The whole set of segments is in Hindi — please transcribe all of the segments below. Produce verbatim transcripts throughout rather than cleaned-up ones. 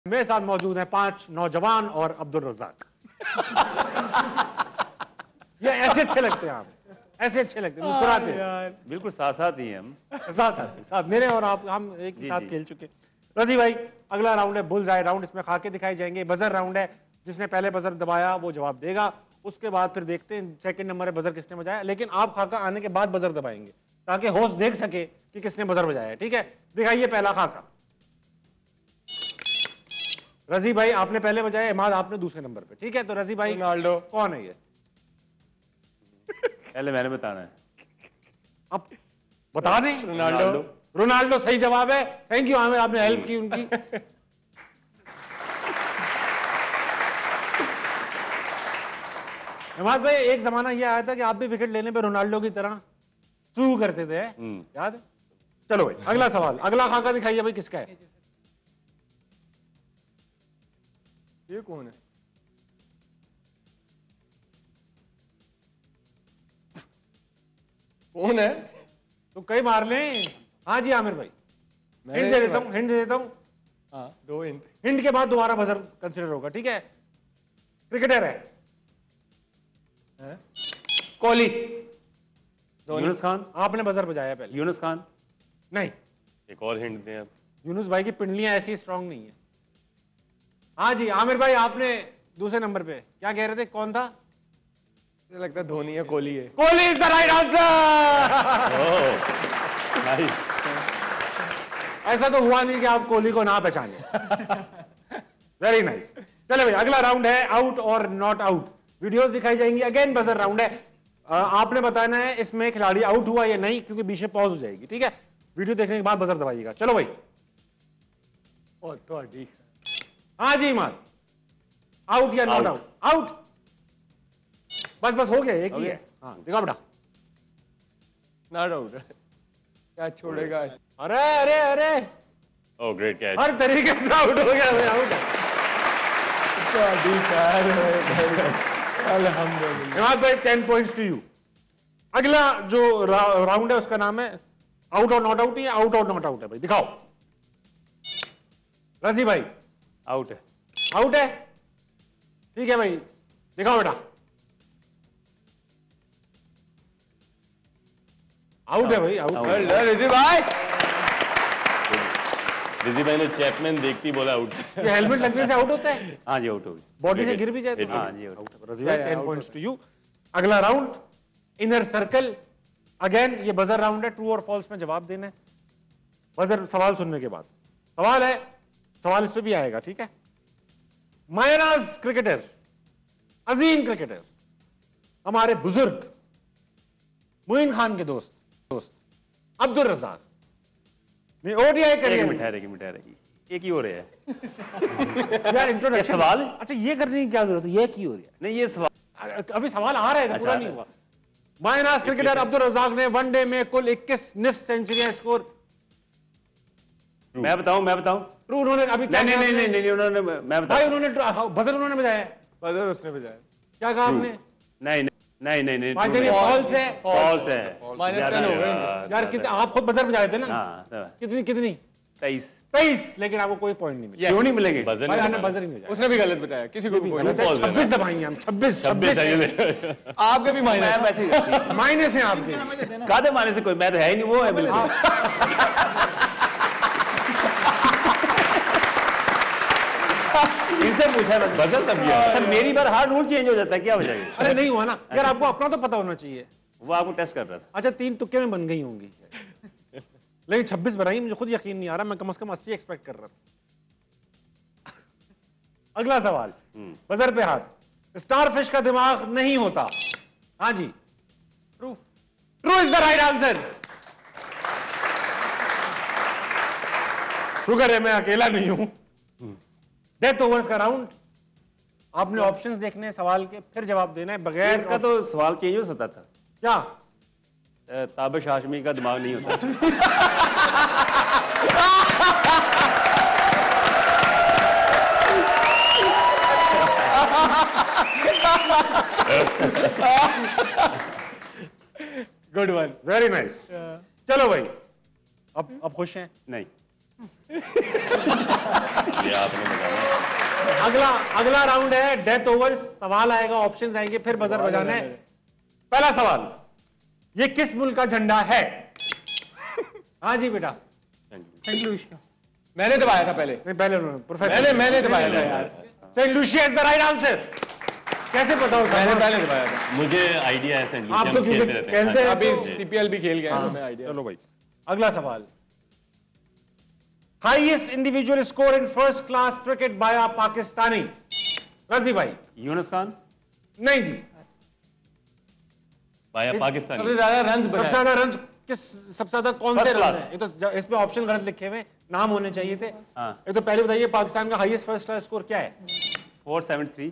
मेरे साथ मौजूद हैं पांच नौजवान और अब्दुल रज़ाक। ये ऐसे अच्छे लगते हैं, आप ऐसे अच्छे लगते हैं, मुस्कुराते हैं। बिल्कुल साथ साथ ही हैं हम, साथ साथ साथ मेरे और आप हम एक ही साथ खेल चुके। रजी भाई, अगला राउंड है बुल्स आई राउंड। इसमें खाके दिखाई जाएंगे। बजर राउंड है, जिसने पहले बजर दबाया वो जवाब देगा। उसके बाद फिर देखते हैं सेकंड नंबर है बजर किसने बजाया, लेकिन आप खाका आने के बाद बजर दबाएंगे ताकि होस्ट देख सके कि किसने बजर बजाया। ठीक है, दिखाइए पहला खाका। रजी भाई आपने पहले बजाया, इमाद आपने दूसरे नंबर पे। ठीक है, तो रजी भाई रोनाल्डो कौन है ये? पहले मैंने बताना है। अब बता दें। रोनाल्डो रोनाल्डो सही जवाब है। थैंक यू आमिर, आपने हेल्प की उनकी। इमाद भाई, एक जमाना ये आया था कि आप भी विकेट लेने पे रोनाल्डो की तरह चू करते थे, याद है? चलो भाई अगला सवाल, अगला खाका दिखाइए भाई किसका है। ये कौन है? कौन है? तो कई मार लें। हाँ जी आमिर भाई, हिंट दे देता हूँ, हिंट दे देता हूँ। हाँ, दो हिंट। हिंट के बाद दोबारा बजर कंसिडर होगा। ठीक है, क्रिकेटर है। कोहली। यूनुस खान। आपने बजर बजाया पहले। यूनुस खान। नहीं, एक और हिंट दें आप। यूनुस भाई की पिंडलियां ऐसी स्ट्रांग नहीं है। हाँ जी आमिर भाई, आपने दूसरे नंबर पे क्या कह रहे थे, कौन था? मुझे लगता है धोनी है, कोहली है। Kohli is the right answer. Nice. ऐसा तो हुआ नहीं कि आप कोहली को ना पहचाने। Very nice. चले भाई अगला राउंड है आउट और नॉट आउट। वीडियोस दिखाई जाएंगी। अगेन बजर राउंड है। आ, आपने बताना है इसमें खिलाड़ी आउट हुआ या नहीं, क्योंकि बीच में पॉज हो जाएगी। ठीक है, वीडियो देखने के बाद बजर दबाइएगा। चलो भाई। ओ तो ठीक। हाँ जी मान, आउट या नॉट आउट? आउट। बस बस हो गया, एक ही है। हाँ दिखा बेटा। Not out. क्या छोड़ेगा? अरे अरे अरे, ओह ग्रेट कैच। हर तरीके से आउट हो गया भाई, आउट। अल्हम्दुलिल्लाह। इमाद भाई टेन पॉइंट्स टू यू। अगला जो रा, राउंड है उसका नाम है आउट और नॉट आउट। या आउट और नॉट आउट है भाई, दिखाओ। रजी भाई आउट है। आउट है। ठीक है भाई, दिखाओ बेटा। आउट है भाई, आउट। रिजी भाई, रिजी भाई ने चैपमैन देखती बोला आउट। ये हेलमेट लगने से आउट होता है? हाँ जी आउट हो गई। बॉडी से गिर भी जाए तो? हाँ जी आउट। रजी भाई टेन पॉइंट्स टू यू। अगला राउंड इनर सर्कल। अगेन ये बजर राउंड है, ट्रू और फॉल्स में जवाब देना है बजर सवाल सुनने के बाद। सवाल है, सवाल इस पे भी आएगा। ठीक है, मायनाज क्रिकेटर, अजीम क्रिकेटर, हमारे बुजुर्ग मुइन खान के दोस्त दोस्त अब्दुल रज़ाक ने ओडीआई करियर। मिठा रहेगी मिठा रहेगी, एक ही हो रहा है। यार इंट्रोडक्शन सवाल। अच्छा ये करने की क्या जरूरत है, ये की हो रही है? नहीं ये सवाल, अभी सवाल आ रहा है, पूरा नहीं हुआ। मायनाज क्रिकेटर अब्दुल रज़ाक ने वनडे में कुल इक्कीस निफ्ट सेंचुरियां स्कोर। मैं बताऊं मैं बताऊं ट्रू उन्होंने अभी क्या नहीं नहीं कहा नहीं आपने? नहीं उन्होंने मैं भाई बताऊं। उन्होंने बजर उन्होंने बजाया। बजर उसने बजाया। क्या कहा आपने? नहीं नहीं नहीं नहीं भाई जब ये फॉल्स है, फॉल्स है। माइनस टेन हो गए। यार कितने आप खुद बजर बजाए थे ना? हाँ कितनी कितनी? तेईस। तेईस, लेकिन आपको कोई पॉइंट नहीं मिला। क्यों नहीं मिलेंगे? भाई आपने बजर ही नहीं बजाया। उसने भी गलत बताया, किसी को भी गलत है। छब्बीस दबाएंगे हम, छब्बीस छब्बीस छब्बीस आपके भी माइनस। मैं वैसे माइनस है आपके। कादे मारने से कोई मैं तो है ही नहीं, वो है बिल्कुल। इनसे पूछा है बजर तब किया। सर मेरी बार हर रूल चेंज हो जाता है, क्या हो जाएगा? अरे नहीं हुआ ना यार, आपको अपना तो पता होना चाहिए। वो आपको टेस्ट कर रहा था। अच्छा तीन तुक्के में बन गई होंगी, लेकिन छब्बीस बनाई, मुझे खुद यकीन नहीं आ रहा। मैं कम से कम अस्सी एक्सपेक्ट कर रहा था। अगला सवाल, बजर पे हाथ। स्टारफिश का दिमाग नहीं होता। हाँ जी, true. True is the right answer. शुक्र है मैं अकेला नहीं हूं। डेथ ओवर्स का राउंड। आपने ऑप्शंस देखने सवाल के, फिर जवाब देना है बगैर इसका तो सवाल चेंज हो सकता था। क्या? ताबिश हाशमी का दिमाग नहीं होता। Good one, very nice. चलो भाई, अब अब खुश हैं? नहीं ये आपने बताया। अगला अगला राउंड है डेथ ओवर। सवाल आएगा, ऑप्शंस आएंगे, फिर बजर बजाना है। पहला सवाल, ये किस मुल्क का झंडा है? हाँ जी बेटा। Saint Lucia. मैंने दबाया था पहले। नहीं, पहले उन्होंने प्रोफेसर। मैंने मैंने दबाया था यार। Saint Lucia is the right answer. कैसे पता हो? मैंने पहले दबाया था। मुझे आइडिया है सेंट आप लूसिया तो में खेलते रहते हैं। खेलते अभी हैं। सीपीएल भी खेल गया है, हमें आइडिया। चलो भाई, अगला सवाल। Highest individual score in first class cricket by a Pakistani. Razi भाई। यूनुस खान नहीं जी। बाया सबसे पाकिस्तानी। ज्यादा रन सबसे बनाए। ज्यादा रन किस, सबसे ज्यादा कौन से First रन class। है? ये तो ज- इसमें ऑप्शन गलत लिखे हुए, नाम होने चाहिए थे। हाँ। ये तो पहले बताइए, पाकिस्तान का हाईएस्ट फर्स्ट क्लास स्कोर क्या है? Four seven three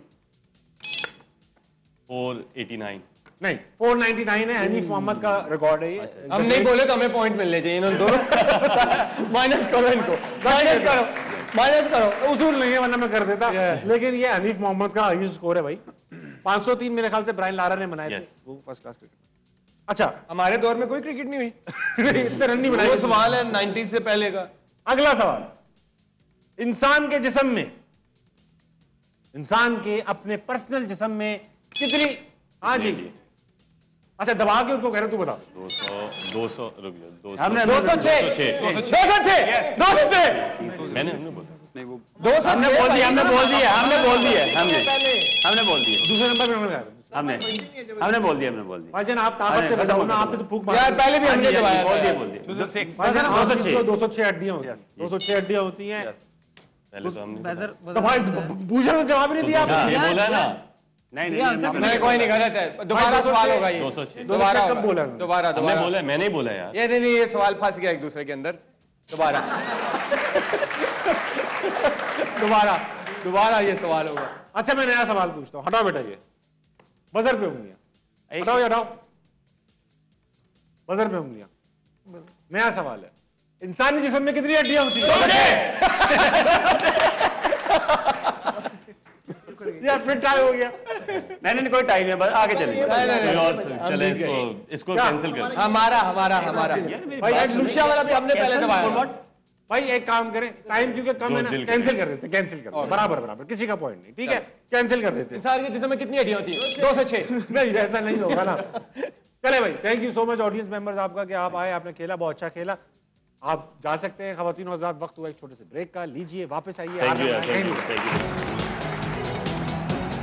four eighty nine. नहीं, फोर नाइंटी नाइन है। हनीफ मोहम्मद का रिकॉर्ड है ये। हम नहीं बोले तो हमें पॉइंट मिलने चाहिए इन्होंने दोनों। माइनस करो इनको, माइनस करो, माइनस करो। उसूल नहीं है, वरना मैं कर देता। लेकिन ये हनीफ मोहम्मद का हाईएस्ट स्कोर है भाई। पाँच सौ तीन मेरे ख्याल से ब्रायन लारा ने बनाए थे Yes. वो फर्स्ट क्लास क्रिकेट। अच्छा, हमारे दौर में कोई क्रिकेट नहीं हुई। इतने रन नहीं बनाए। वो सवाल है नाइंटी से पहले का। अगला सवाल, इंसान के जिस्म में, इंसान के अपने पर्सनल जिस्म में कितनी, हाँ जी, अच्छा दबा के उसको कह रहे तू बता। दो सौ दो सौ रुक जाओ, दो सौ हमने दो सौ छह, दो सौ छह। दो सौ छह, दो सौ छह, मैंने हमने बोला दो सौ हमने बोल दिया हमने बोल दिया हमने बोल दिया हमने हमने बोल दिया दूसरे नंबर पे हमने कहा हमने हमने बोल दिया हमने बोल दिया। भाईजान आप ताकत से बताओ ना, आपने तो फूक मारी। यार पहले भी हमने दबाया बोल दिया था। बोल दिया। भाईजान दो सौ छह। दो सौ छह हड्डियां होती हैं, दो सौ छह हड्डियां होती हैं। पहले तो हमने बजर तो भाई पूछा ना, जवाब ही नहीं दिया हाँ, आपने। ये बोला है ना। नहीं नहीं आंसर हमने मैं कोई नहीं गलत है। दोबारा सवाल होगा ये। दो सौ छह। दोबारा कब होगा। बोला? दोबारा हमने दोबारा बोला, मैंने ही बोला यार। ये नहीं नहीं, ये सवाल फंस गया एक दूसरे के अंदर। दोबारा दोबारा दोबारा ये सवाल होगा। अच्छा मैं नया सवाल पूछता हूँ, हटाओ बेटा ये बजर पे उंगलियां, हटाओ या हटाओ, बजर पे उंगलियां। नया सवाल है, इंसानी जिस्म में कितनी हड्डियां होती हैं? यार फिर टाई हो गया। नहीं नहीं कोई टाइम है, बस आगे चलिए। नहीं, नहीं, कोई नहीं, और हम चले, जीत इसको इसको क्या? कैंसिल कर। हमारा हमारा हमारा भाई लुशिया वाला भी हमने पहले दबाया। भाई एक काम करें, टाइम क्योंकि कम है ना, जो दिल कैंसिल कर देते, कैंसिल कर देते, बराबर बराबर, किसी का पॉइंट नहीं, ठीक है, कैंसिल कर देते। इंसान के जिस्म में कितनी हड्डियां होती है? दो सौ छह। नहीं ऐसा नहीं होगा ना। चले भाई, thank you so much audience members आपका कि आप आए, आपने खेला, बहुत अच्छा खेला। आप जा सकते हैं खवातीन और आज़ाद। वक्त हुआ एक छोटे से ब्रेक का, लीजिए, वापस आइए। थैंक यू आराम से, thank you thank you। Thank you.